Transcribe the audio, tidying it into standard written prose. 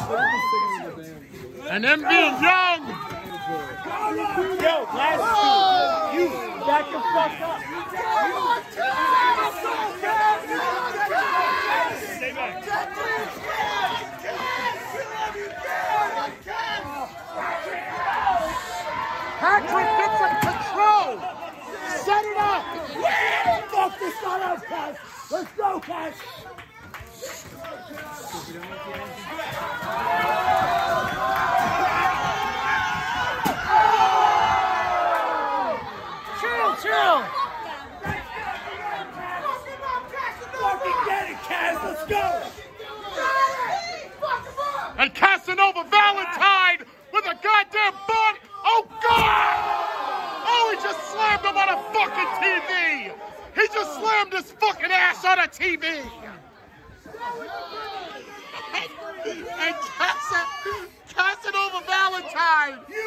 And them being young. Yo, last two. You back the fuck up. Stay back. Patrick, get some control. Set it up. Fuck this not us, Cass. Let's go, Cass. Chill. Fucking get it, Cass. Let's go. And Casanova Valentine with a goddamn butt. Oh, God! Oh, he just slammed him on a fucking TV. He just slammed his fucking ass on a TV. And Casanova Valentine